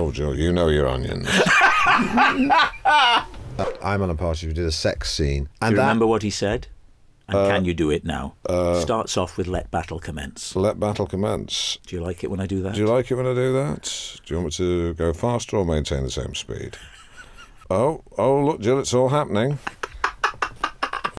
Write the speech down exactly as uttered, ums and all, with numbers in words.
Oh, Jill, you know your onions. I'm on a Partridge. We did a sex scene. And do you that, remember what he said? And Uh, can you do it now? uh, Starts off with "Let battle commence." Let battle commence. Do you like it when I do that? Do you like it when I do that? Do you want me to go faster or maintain the same speed? Oh, oh, look, Jill, it's all happening.